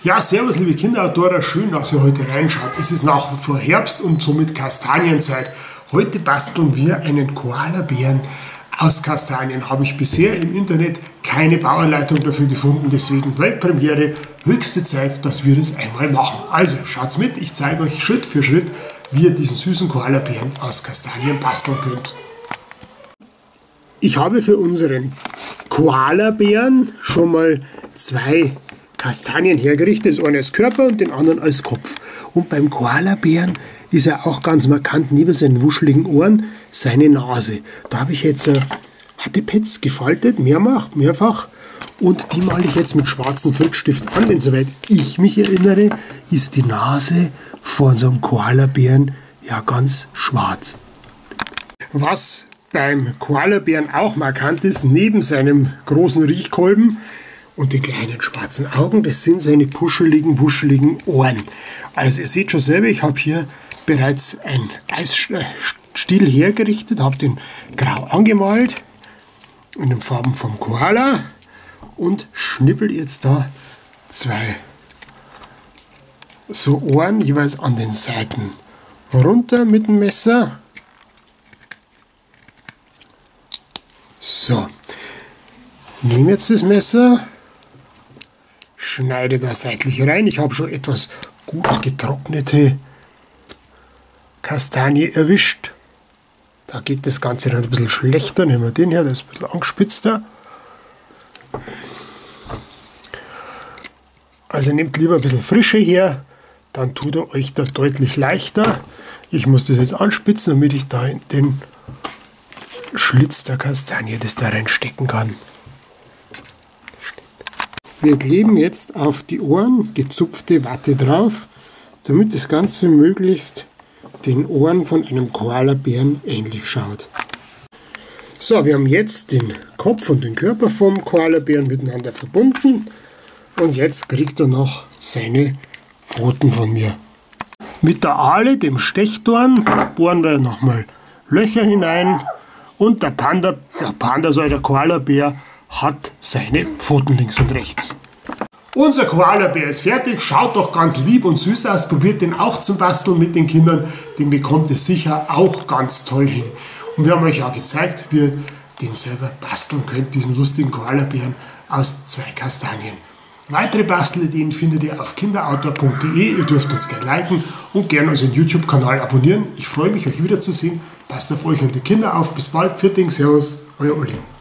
Ja, servus liebe Kinderautoren, schön, dass ihr heute reinschaut. Es ist nach wie vor Herbst und somit Kastanienzeit. Heute basteln wir einen Koalabären aus Kastanien. Habe ich bisher im Internet keine Bauanleitung dafür gefunden, deswegen Weltpremiere, höchste Zeit, dass wir das einmal machen. Also schaut's mit, ich zeige euch Schritt für Schritt, wie ihr diesen süßen Koalabären aus Kastanien basteln könnt. Ich habe für unseren Koalabären schon mal zwei Kastanien hergerichtet, das eine als Körper und den anderen als Kopf. Und beim Koalabären ist er auch ganz markant neben seinen wuscheligen Ohren seine Nase. Da habe ich jetzt Wattepads gefaltet, mehrfach, und die male ich jetzt mit schwarzem Filzstift an, denn soweit ich mich erinnere, ist die Nase von so einem Koalabären ja ganz schwarz. Was beim Koalabären auch markant ist, neben seinem großen Riechkolben und die kleinen schwarzen Augen, das sind seine puscheligen, wuscheligen Ohren. Also ihr seht schon selber, ich habe hier bereits einen Eisstiel hergerichtet, habe den grau angemalt, in den Farben vom Koala, und schnippel jetzt da zwei so Ohren jeweils an den Seiten runter mit dem Messer. So, nehme jetzt das Messer, schneide da seitlich rein. Ich habe schon etwas gut getrocknete Kastanie erwischt. Da geht das Ganze dann ein bisschen schlechter. Nehmen wir den her, der ist ein bisschen angespitzter. Also nehmt lieber ein bisschen Frische her, dann tut er euch das deutlich leichter. Ich muss das jetzt anspitzen, damit ich da in den Schlitz der Kastanie das da reinstecken kann. Wir kleben jetzt auf die Ohren gezupfte Watte drauf, damit das Ganze möglichst den Ohren von einem Koalabären ähnlich schaut. So, wir haben jetzt den Kopf und den Körper vom Koalabären miteinander verbunden und jetzt kriegt er noch seine Pfoten von mir. Mit der Ahle, dem Stechdorn, bohren wir nochmal Löcher hinein und der der Koalabär, hat seine Pfoten links und rechts. Unser Koalabär ist fertig, schaut doch ganz lieb und süß aus, probiert den auch zum Basteln mit den Kindern, den bekommt ihr sicher auch ganz toll hin. Und wir haben euch ja gezeigt, wie ihr den selber basteln könnt, diesen lustigen Koalabären aus zwei Kastanien. Weitere Bastelideen findet ihr auf kinderautor.de, ihr dürft uns gerne liken und gerne unseren YouTube-Kanal abonnieren. Ich freue mich, euch wiederzusehen. Passt auf euch und die Kinder auf. Bis bald. Pfiat Ding, Servus, euer Uli.